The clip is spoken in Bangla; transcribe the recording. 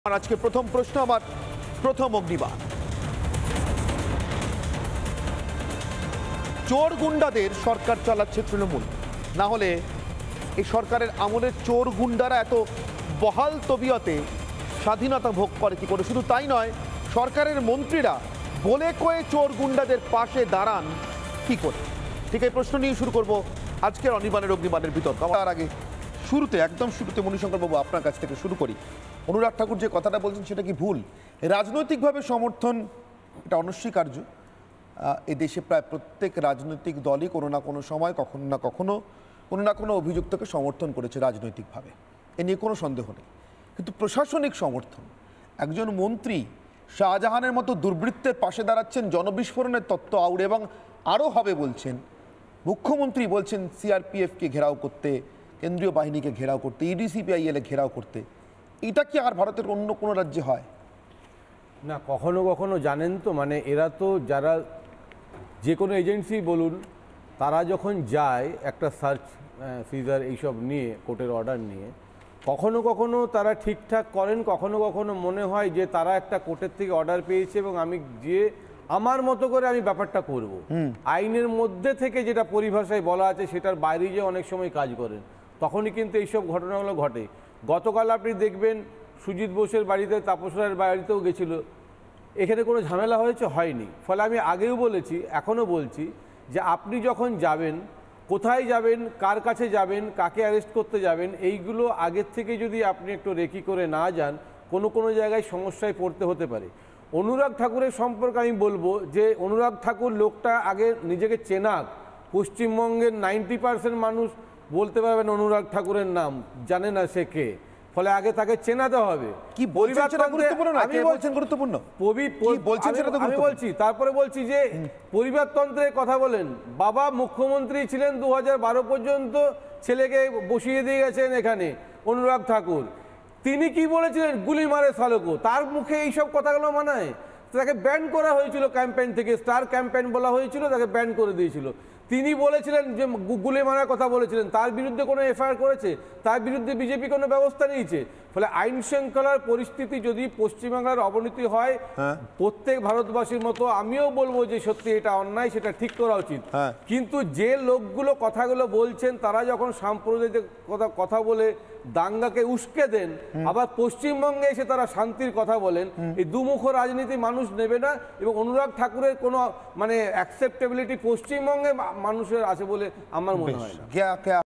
আজকে প্রথম প্রশ্ন আমার প্রথম অগ্নিবাণ। চোর গুন্ডাদের সরকার চালাচ্ছে তৃণমূল, না হলে এই সরকারের আমলের চোর গুন্ডারা এত বহাল তবিয়তে স্বাধীনতা ভোগ করে কি করে? শুধু তাই নয়, সরকারের মন্ত্রীরা বলে কয়ে চোর গুন্ডাদের পাশে দাঁড়ান কি করে? ঠিক এই প্রশ্ন নিয়ে শুরু করব আজকের অনির্বাণের অগ্নিবাণের বিতর্ক। আমার আগে একদম শুরুতে মণিশঙ্কর বাবু আপনার কাছ থেকে শুরু করি। অনুরাগ ঠাকুর যে কথাটা বলছেন সেটা কি ভুল? রাজনৈতিকভাবে সমর্থন এটা অনস্বীকার্য। এ দেশে প্রায় প্রত্যেক রাজনৈতিক দলই কোনো না কোনো সময় কখনো না কোনো অভিযুক্তকে সমর্থন করেছে রাজনৈতিকভাবে, এ নিয়ে কোনো সন্দেহ নেই। কিন্তু প্রশাসনিক সমর্থন, একজন মন্ত্রী শাহজাহানের মতো দুর্বৃত্তের পাশে দাঁড়াচ্ছেন, জনবিস্ফোরণের তত্ত্ব আউড়ে এবং আরও হবে বলছেন, মুখ্যমন্ত্রী বলছেন সিআরপিএফকে ঘেরাও করতে, কেন্দ্রীয় বাহিনীকে ঘেরাও করতে, ইডিসিপিআইএলে ঘেরাও করতে। এটা কি আর ভারতের অন্য কোনো রাজ্যে হয় না? কখনো কখনো জানেন তো, মানে এরা তো যারা যে কোনো এজেন্সি বলুন, তারা যখন যায় একটা সার্চ সিজার এইসব নিয়ে, কোর্টের অর্ডার নিয়ে, কখনো কখনো তারা ঠিকঠাক করেন, কখনো কখনো মনে হয় যে তারা একটা কোর্টের থেকে অর্ডার পেয়েছে এবং আমি গিয়ে আমার মতো করে আমি ব্যাপারটা করব। আইনের মধ্যে থেকে যেটা পরিভাষায় বলা আছে সেটার বাইরে যে অনেক সময় কাজ করেন, তখনই কিন্তু এইসব ঘটনাগুলো ঘটে। গতকাল আপনি দেখবেন সুজিত বোসের বাড়িতে, তাপস রায়ের বাড়িতেও গেছিল, এখানে কোনো ঝামেলা হয়নি। ফলে আমি আগেও বলেছি, এখনও বলছি যে আপনি যখন যাবেন, কোথায় যাবেন, কার কাছে যাবেন, কাকে অ্যারেস্ট করতে যাবেন, এইগুলো আগের থেকে যদি আপনি একটু রেকি করে না যান, কোনো জায়গায় সমস্যায় পড়তে হতে পারে। অনুরাগ ঠাকুরের সম্পর্কে আমি বলবো যে অনুরাগ ঠাকুর লোকটা আগে নিজেকে চেনাক। পশ্চিমবঙ্গের 90% মানুষ বলতে পারবেন অনুরাগ ঠাকুরের নাম জানে না সে কে, ফলে আগে তাকে চেনাতে হবে। কি গুরুত্বপূর্ণ আমি বলছি, তারপরে বলছি যে পরিবারতন্ত্রের কথা বলেন। বাবা মুখ্যমন্ত্রী ছিলেন 2012 পর্যন্ত, ছেলেকে বসিয়ে দিয়ে গেছেন এখানে অনুরাগ ঠাকুর। তিনি কি বলেছিলেন? গুলি মারে শালকো। তার মুখে এইসব কথাগুলো মানায়? তাকে ব্যান করা হয়েছিল ক্যাম্পেইন থেকে, স্টার ক্যাম্পেইন বলা হয়েছিল, তাকে ব্যান করে দিয়েছিল। তিনি বলেছিলেন যে গুলি মারার কথা বলেছিলেন, তার বিরুদ্ধে কোনো এফআইআর করেছে? তার বিরুদ্ধে বিজেপি কোনো ব্যবস্থা নিয়েছে? ফলে আইন শৃঙ্খলার পরিস্থিতি যদি পশ্চিমবাংলার অবনতি হয়, প্রত্যেক ভারতবাসীর মতো আমিও বলবো যে সত্যি এটা অন্যায়, সেটা ঠিক করা উচিত। কিন্তু যে লোকগুলো কথাগুলো বলছেন, তারা যখন সাম্প্রদায়িক কথা বলে দাঙ্গাকে উস্কে দেন, আবার পশ্চিমবঙ্গে এসে তারা শান্তির কথা বলেন, এই দুমুখ রাজনীতি মানুষ নেবে না। এবং অনুরাগ ঠাকুরের কোনো মানে অ্যাকসেপ্টেবিলিটি পশ্চিমবঙ্গে মানুষের আছে বলে আমার মনে হয় না।